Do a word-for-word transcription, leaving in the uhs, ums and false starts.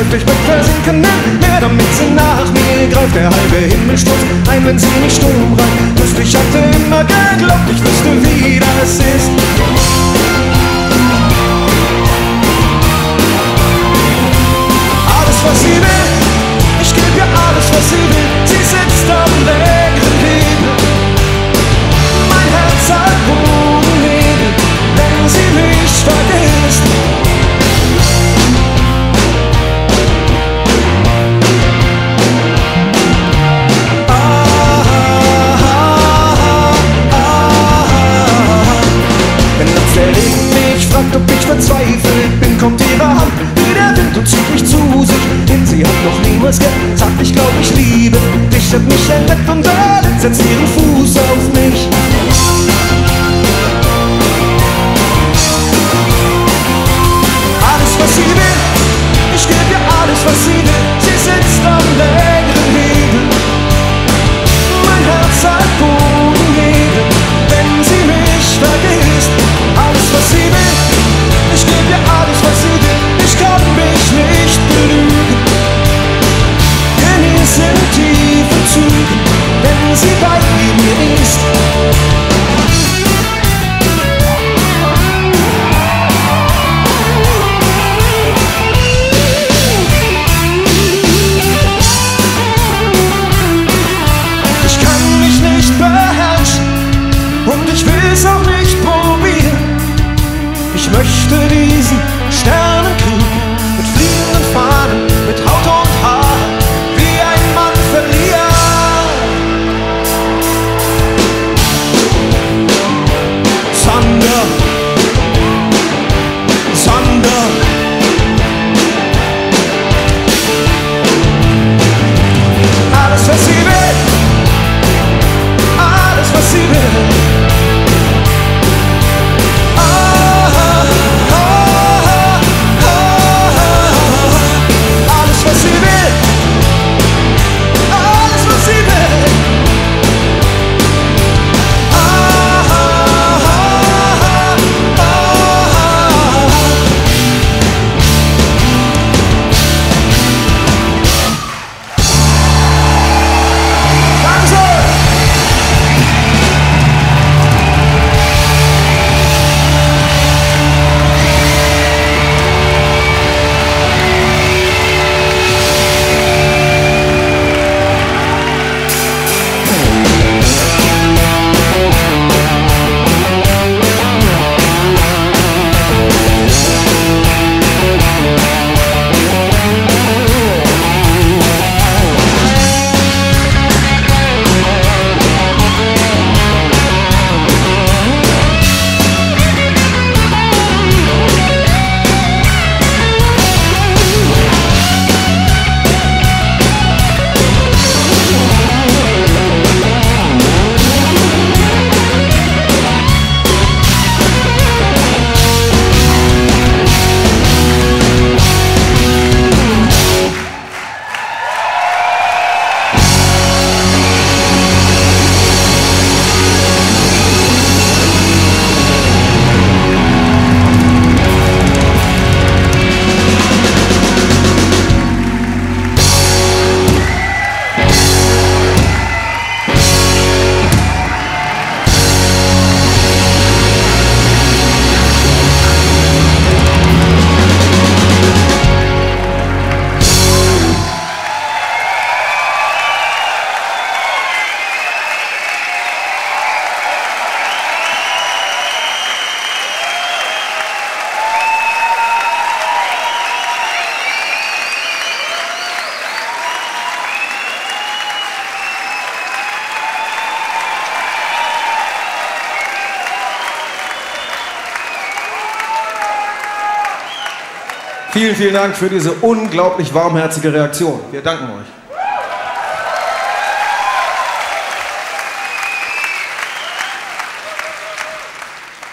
greift, ich möchte versinken im Meer, damit sie nach mir greift. Der halbe Himmel stürzt ein, wenn sie mich stumm reibt. Lust, ich hatte immer geglaubt, ich wüsste, wie das ist. Alles, was sie will, ich geb ihr alles, was sie will. Sie sitzt am längeren Hebel, mein Herz hat Bodenhebel, wenn sie mich vergisst. Ob ich verzweifelt bin, kommt ihre Hand wie der Wind und zieht mich zu sich hin. Sie hat noch niemals gesagt, ich glaub, ich liebe dich, hat mich entdeckt und erletzt, setzt ihren Fuß auf mich. Alles, was sie will, ich geb ihr alles, was sie will. Sie sitzt am längeren Hebel, mein Herz hat Bodenhebel, wenn sie mich vergisst. Alles, was sie will, ich geb ihr alles, was sie will. Ich kann mich nicht belügen. Genieße in tiefen Zügen, wenn sie bei mir ist. Ich kann mich nicht beherrschen und ich will's auch nicht probieren. Ich möchte diesen Sternenkrieg mit fliegenden Fahnen, mit Haut und Haar, wie ein Mann verlieren. Thunder, Thunder. Alles, was sie will, alles, was sie will. Vielen, vielen Dank für diese unglaublich warmherzige Reaktion. Wir danken euch.